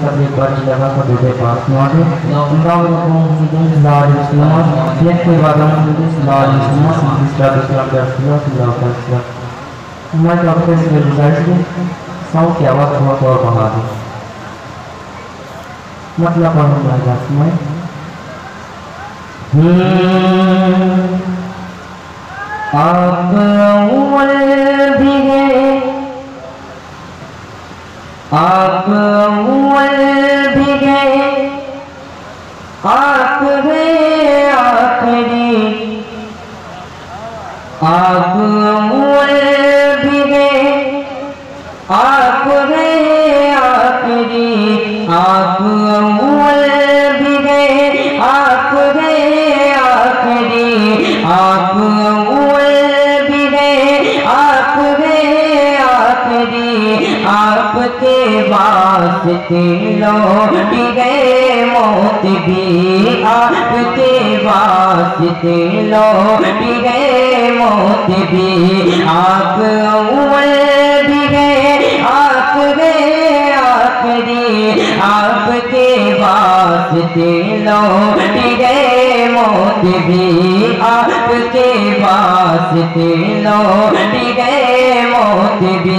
सब एक बार जगह को देते पास नॉट गांव को दिन लाल इस्लाम ये के बाद हम दिन लाल इस्लाम इस्लाम मैं तो आपके से रिजल्ट में साउंड की आवाज बहुत और बढ़ा दी मतलब और हम लगा मैं आप अव्वल भी गए आप अव्वल भी गए आप गए आखिरी आप अव्वल भी गए आप गए आखिरी आप अव्वल भी गए आप गए आखिरी आप आपके वास्ते लौट गए मौत भी आपके वास्ते लौट गए मौत भी आप अव्वल भी गए आप गए आखिरी आपके वास्ते लौट गए मौत भी आपके वास्ते लौट गए मौत भी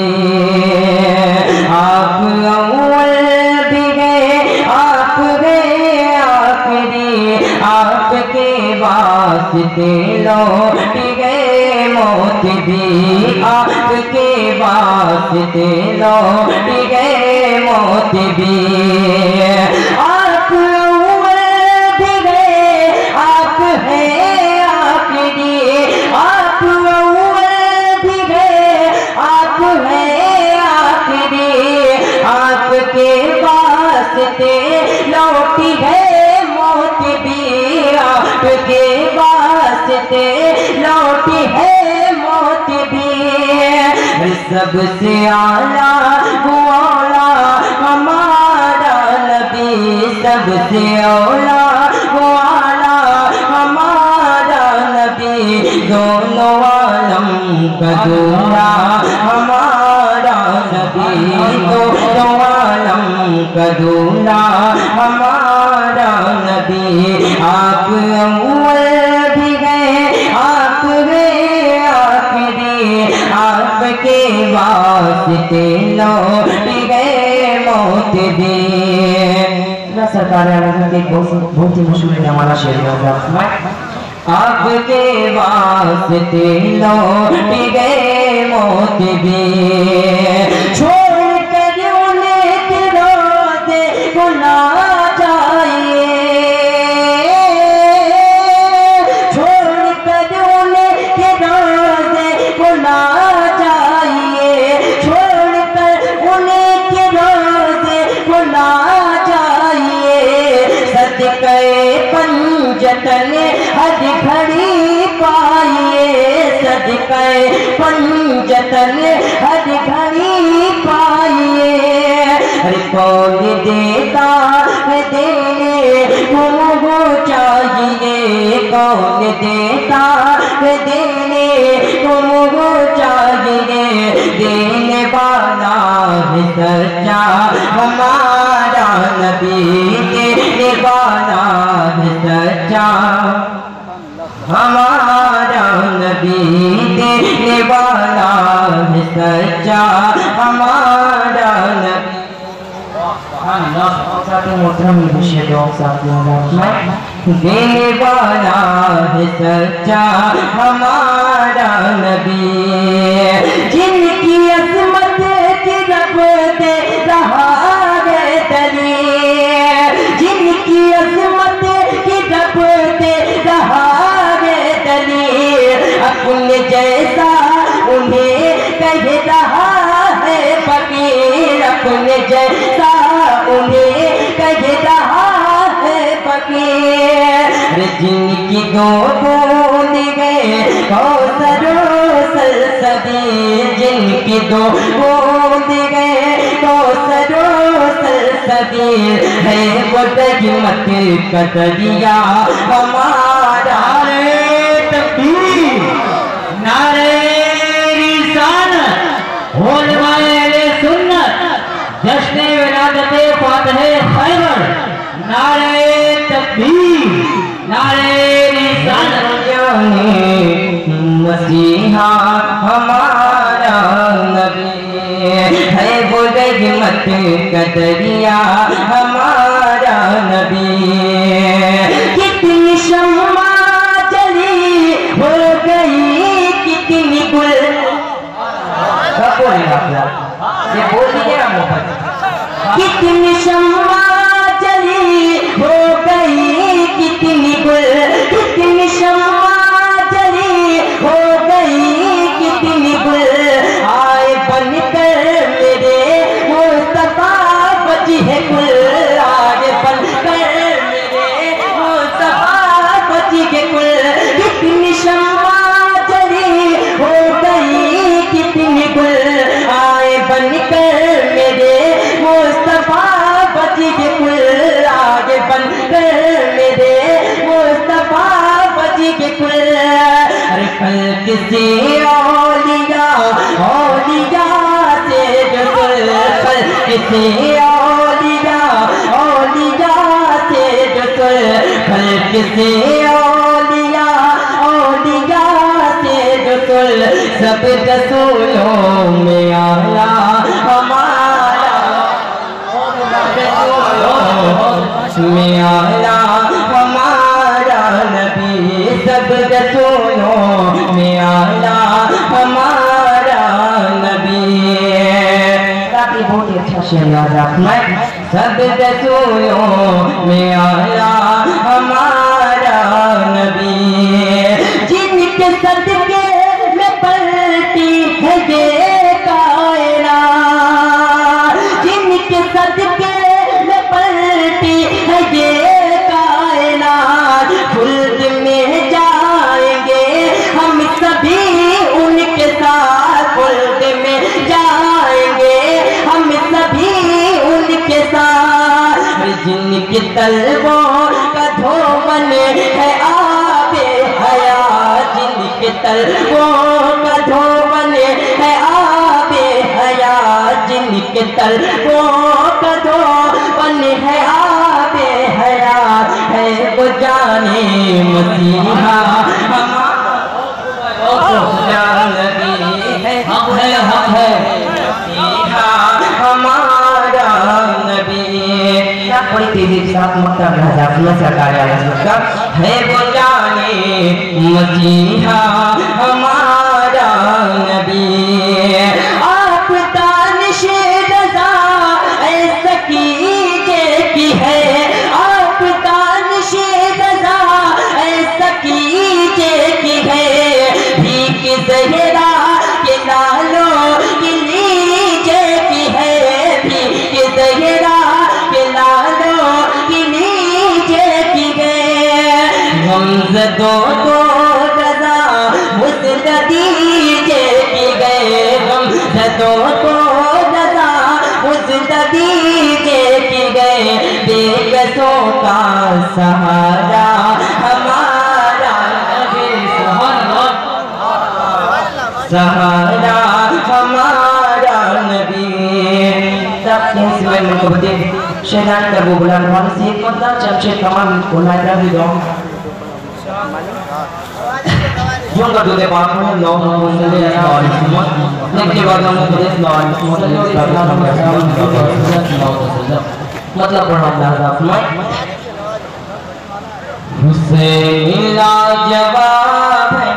आप अव्वल भी गए आप गए आखिरी आपके वास्ते लौट गए मौत भी आपके वास्ते लौट गए मौत भी आप अव्वल भी गए आप हैं आखिरी आप अव्वल भी गए आप हैं आपके वास्ते लौटी है मौत भी आपके वास्ते लौटी है मौत भी सबसे आला मौला हमारा नबी सबसे आला मौला हमारा नबी दोनों आलम का दूल्हा हमारा नबी दोनों आलम का दूल्हा हमारा नबी आप अव्वल भी गए आप गए आखिरी आपके वास्ते लौट गए मौत भी सरकार के बहुत ही मशहूर है हमारा शेर आपके वास्ते लौट गए मौत भी छोड़ कर उन्हें रोज़े को ना जाइए छोड़ कर उन्हें रोज़े को ना जाइए छोड़ कर उन्हें रोज़े को ना जाइए सदक़े पंजतन हर घड़ी पाइए सदक़े पंजतन हर घड़ी पाइए कौन देता है देने को चाहिए कौन देता है देने को चाहिए देने वाला है सच्चा हमारा नबी देने वाला है सच्चा हमारा नबी देने वाला है सच्चा हमारा नबी देने वाला है सच्चा हमारा नबी जिनकी अज़मत की रब दे रहा है दलील जिनकी अज़मत की रब दे रहा है दलील अपने जैसा उन्हें कह रहा है फकीर अपने जैसा उन्हें कह रहा है फकीर जिनकी दो बूंद गए कौसरों सलसबील जिनकी दो बूंद गए कौसरों सलसबील है वो रहमत का दरिया हमारा तकबीर नारे रिसालत उलमाए सुन्नत जश्न विलादत फातिह नारे तकबीर, नारे रिसालत, मसीहा हमारा नबी है, वो रहमत का दरिया हमारा नबी। कितनी शम्मा जली हो गई, कितनी गुल, ये बोल दिया मोहब्बत। कितनी शम्मा जली हो गई, कितनी गुल, कितनी शम्मा जली हो गई, कितनी गुल, आए बनकर मेरे मुस्तफा बची है कुल, आए बनकर मेरे मुस्तफा बची है कुल। कितनी शम्मा जली हो गई, कितनी गुल, आए बनकर मेरे मुस्तफा बची के कुल, आगे बनकर मेरे मुस्तफा बची के कुल। अरे कल किसी औलिया औलिया से जो कुल, कल किसी औलिया औलिया से जो कुल, कल किसी औलिया औलिया से जो कुल, सब रसूलों में आला हमारा में आला हमारा नबी, सब रसूलों में आला हमारा नबी। काफी बहुत ही अच्छा शेर याद रखना है। सब रसूलों में आला हमारा नबी, जिनके सदके में पलटी है ये कायनात, जिनके सदके में पलटी है ये कायनात, खुल्द में जाएंगे हम सभी उनके साथ, खुल्द में जाएंगे हम सभी उनके साथ। जिनकी तलवों का धोवन है आबे हयात, जिनके तलवों का धोवन है आबे हयात, जिनके तलवों का धोवन है आबे हयात, है वो जाने मसीहा हमारा नबी है, मसीहा हमारा नबी। बड़ी तेजी के साथ मक्का सरकार है, वो जाने मसीहा हमारा नबी। आप दानिश रज़ा ऐसा कीजिए की है, आप दानिश रज़ा ऐसा कीजिए की है, भीख ज़हरा के लालों की लीजिए की है, भीख ज़हरा के लालों की लीजिए की है। गमज़दो को रज़ा मुझसे दीजिए की गए, गमज़दो को रज़ा मुझसे दीजिए की गए, बेकसों का सहारा हमारा नबी, सहारा हमारा नबी। शहजाद का वो बुला से मतलब चमचे कमान को नायरा भी दो यूं कर दे बात में लो मुझे और नेक्स्ट बात हम देख लो मतलब पढ़ो लाजवाब में हुसैन लाजवाब है,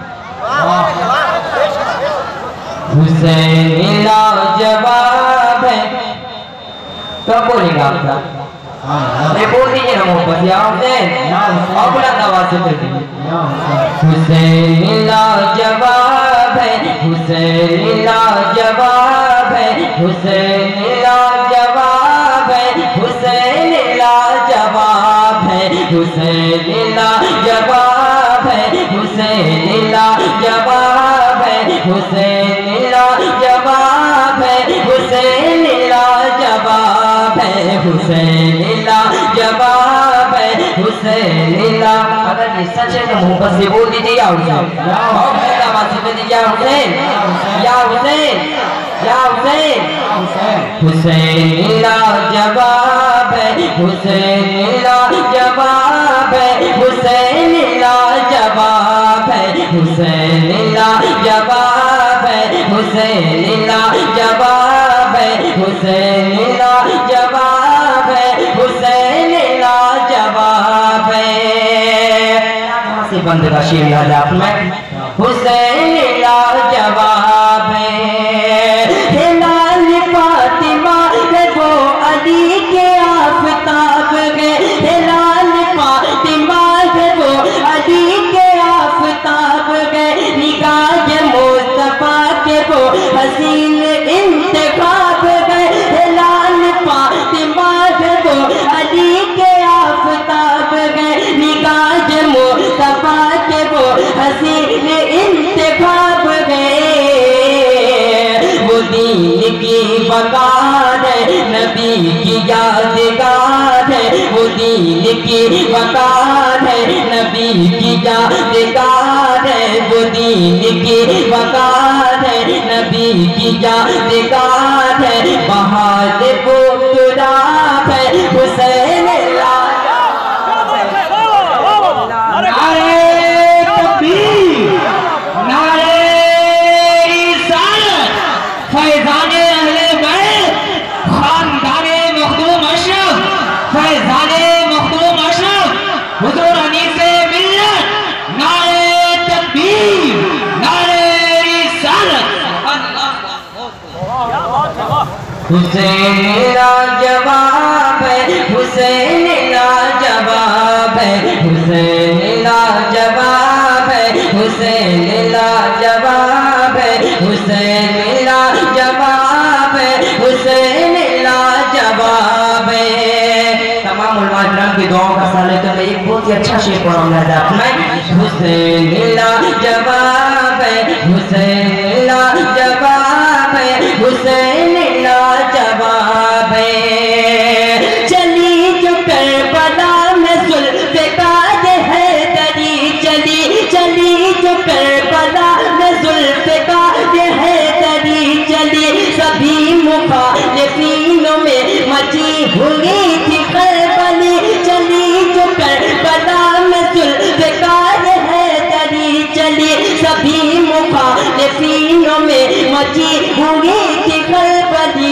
हुसैन लाजवाब है। कब बोलेगा आपका? ये बोल दीजिए ना मोहब्बत, या हुसैन आप बुलंद आवाज से बोल दीजिए। हुसैन लाजवाब है, हुसैन लाजवाब है, हुसैन लाजवाब है, हुसैन लाजवाब है, हुसैन लाजवाब है, हुसैन लाजवाब है, हुसैन लाजवाब है, हुसैन लाजवाब है, हुसैन लाजवाब है, हुसैन ला। अगर ये सच है तो मोहब्बत से बोल दीजिए या हुसैन, आवाज से दीजिए या हुसैन, या हुसैन, या हुसैन। हुसैन लाजवाब है, हुसैन मरतबे का शेर लाजवाब में हुसैन लाजवाब है लाल फातिमा है वो अली के आफताब है लाल फातिमा है वो अली के आफताब है निगाह मुस्तफा के वो हसीन इंतखाब है लाल फातिमा है वो अली के आफताब है निगाह मुस्तफा के वो हसीन इंतखाब है वो दीन की वकार है नबी की यादगार है वो दीन की वकार है नबी की यादगार है वो दीन की वकार है नबी की यादगार है बहादुर वो तुराब है हुसैन हुसैन लाजवाब है हुसैन लाजवाब है हुसैन लाजवाब है हुसैन लाजवाब है हुसैन लाजवाब है हुसैन लाजवाब है। तमाम उलमा इकराम की दुआओं का साले तो मैं एक बहुत ही अच्छा शेर पढ़ाऊंगा आपको। हुसैन लाजवाब है हुसैन लाजवाब है हुसैन लाजवाब है चली जो करबला में जुल्फ़िकार हैदरी चली जो करबला में जुल्फ़िकार हैदरी चली सभी मुखालिफीनों में मची हुई थी खलबली चली जो करबला में जुल्फ़िकार हैदरी चली सभी मुखालिफीनों में मची हुई थी खलबली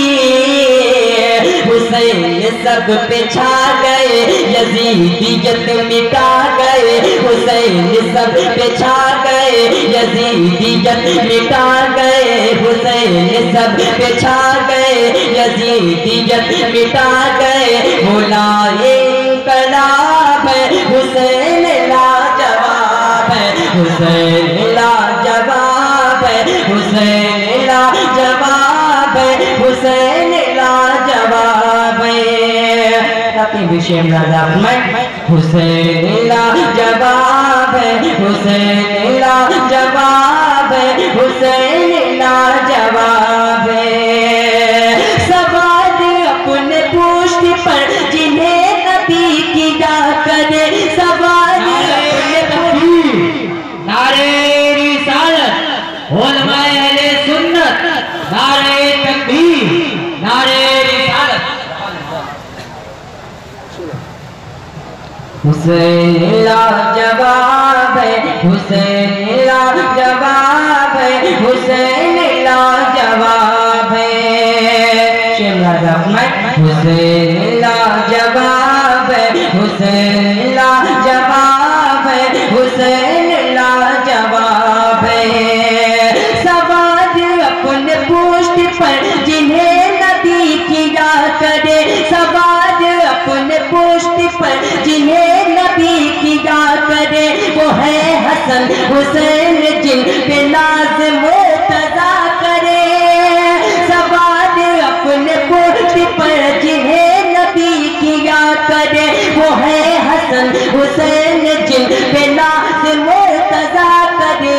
हुसैन सब पे छा गए यजीदियत मिटा गए हुसैन सब पे छा गए यजीदियत मिटा गए हुसैन सब पे छा गए यजीदियत मिटा गए बुलाए कलाब हुसैन लाजवाब है हुसैन लाजवाब है हुसैन लाजवाब है हुसैन लाजवाब है विषय हुसैन लाजवाब है हुसैन लाजवाब है हुसैन लाजवाब है सवाल अपने पुष्ट पर जिन्हें नबी की जा करे सवाल नारे रिसालत उलमाए अहले सुन्नत नारे तकबीर नारे रिसालत हुसैन लाजवाब है हुसैन लाजवाब है हुसैन लाजवाब है हुसैन लाजवाब है हुसैन लाजवाब है हुसैन लाजवाब है सवाल अपने पुष्ट पर जिन्हें नबी किया करे सवाल अपने पुष्ट पर जिन्हें नबी किया करे वो है हसन हुसैन जिन पे नाज मुर्तजा करे सवाल अपने पुष्ट पर जिन्हें नबी किया करे वो है हसन हुसैन जिन पे नाज मुर्तजा करे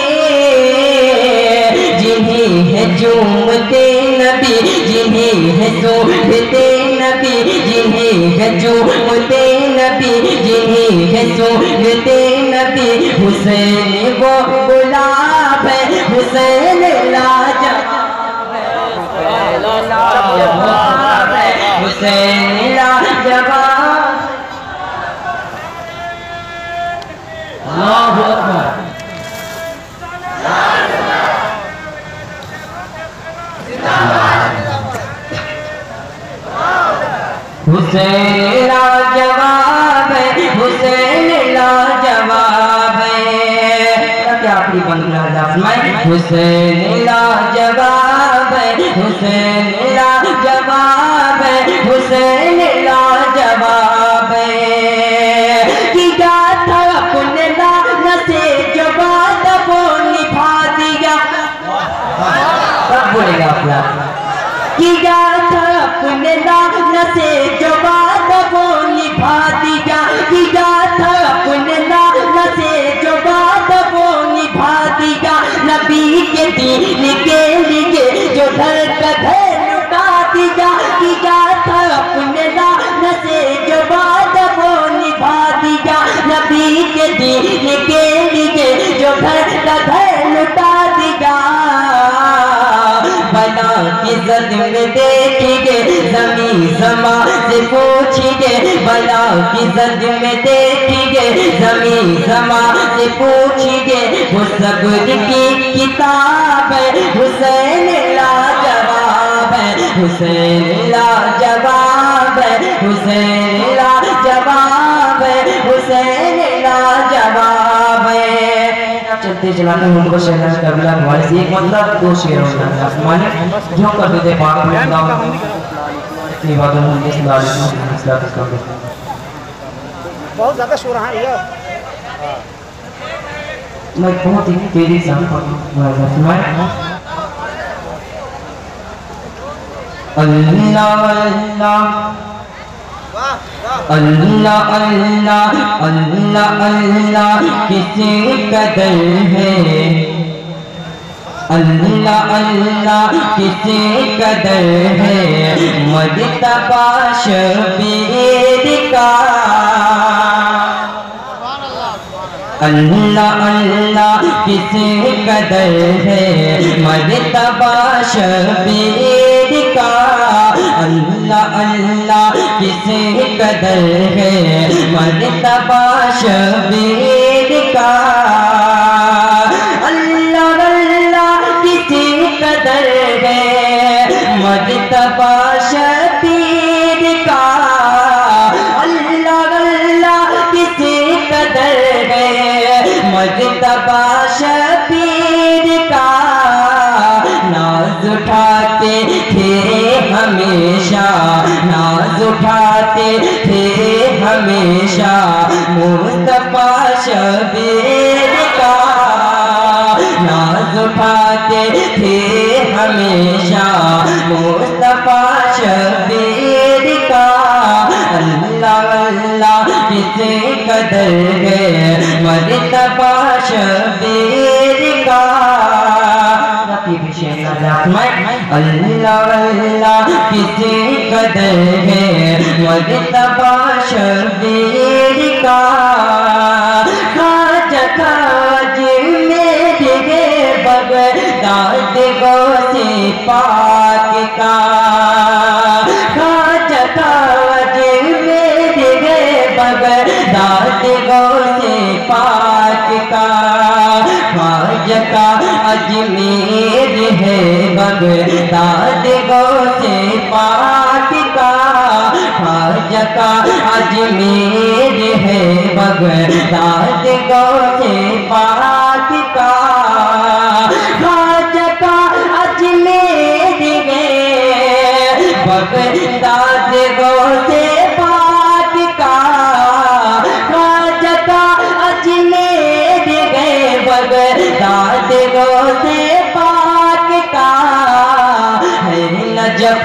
जिन्हें है झूमते नबी जिन्हें है सोते नबी जिन्हें है झूमते नबी जिन्हें है सोते नबी हुसैन वो गुलाब है हुसैन लाजवाब है हुसैन लाजवाब अल्लाहु अकबर हुसैन लाजवाब है हुसैन लाजवाब है हुसैन लाजवाब है, हुसैन लाजवाब है, हुसैन लाजवाब है। किया था अपने नाना से जो बात वो निभा दिया। कब बोलेगा अपना? किया था अपने नाना से जो बात वो निभा दिया। किया था अपने नाना से जो बात वो निभा दिया। नबी के दीन के लिए जो धर लुटा दिया। किया था अपने नाना से जो बात वो निभा दिया। नबी के दीन के लिए जो धर लुटा दिया। बना की जद में देखिए जमी समा से पूछिए। बना की जद में देखिए जमी समा से पूछिए। वो सब्र की किताब है, हुसैन लाजवाब है, हुसैन लाजवाब है, हुसैन लाजवाब है, हुसैन लाजवाब है। चलते चलाते उनको शहर कबीला हमारे से एक मतलब दो शेर होना माने जो कर देते पाक में ये बातों में इस बारे में इस्लाम इसका बहुत ज्यादा शोर है ये। मैं बहुत ही तेजी से मैं अल्लाह अल्लाह अल्लाह अल्लाह अल्लाह अल्लाह किसी कदर है। अल्लाह अल्लाह किसी कदर है। मर्तबा शबीर का। अल्लाह अल्लाह किसी कदर है। मर्तबा शबीर का। अल्लाह अल्लाह किसी कदर है। मर्तबा शबीर का। अल्लाह अल्लाह किसी कदर है। मर्तबा शबीर का। अल्लाह अल्लाह किसी कदर है। मर्तबा शबीर का। नाज उठाते थे हमेशा, नाज उठाते थे हमेशा मुस्तफा शबीर का। नाज उठाते थे हमेशा मुस्तफा शबीर का। अल्लाह अल्लाह किसी कदर है। मर्तबा शबीर का। अल्लाह अल्लाह किसी कदर है। मर्तबा शबीर का। खाजा खाज मेरे बगदाद गौसे पाक का। खाजा खाज मेरे बगदाद गौसे पाक का। ख्वाजा का अजमेर है बगदाद गौसे पाक का। ख्वाजा का अजमेर है बगदाद गौसे पाक का। ख्वाजा का अजमेर है बगदाद गौसे पाक का। ख्वाजा का अजमेर है बगदाद गौसे पाक का। है नजफ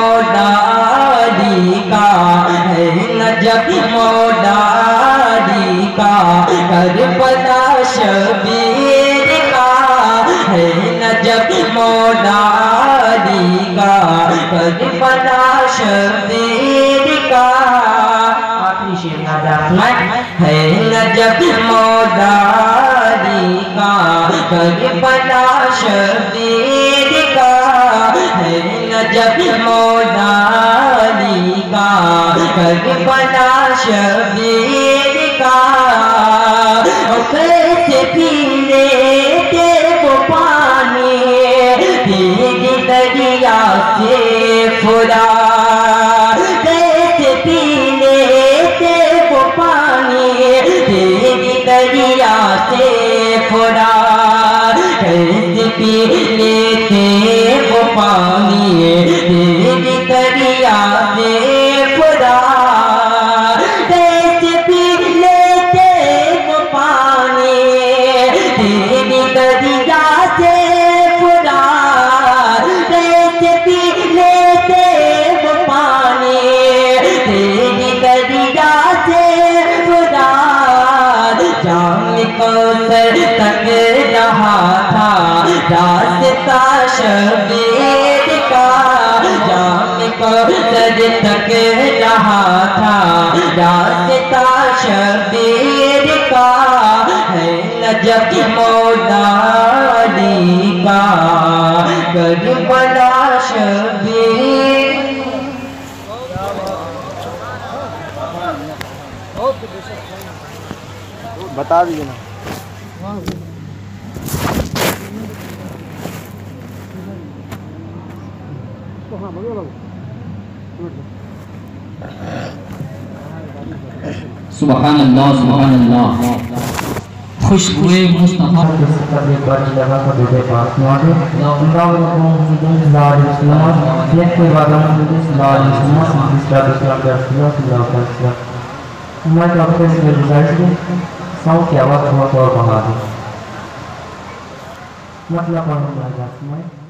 मौलाली का, है नजफ मौलाली का। करबला शबीर का। है नजफ मौलाली का। करबला शबीर का। आखिरी शेर है नजफ मौलाली का। करबला शबीर का। है नजफ मौलाली का। करबला शबीर का। कैसे पी लेते वो पानी तेरी दरिया से खुदा। कैसे पी लेते वो पानी तेरी दरिया से खुदा। कैसे शबीर का जाम को सज तक रहा था रास्ता शबीर का है नजफ मौलाली का करबला शबीर। बता दीजिए ना। सुभान अल्लाह सुभान अल्लाह। खुशबुए मुस्तफा मतलब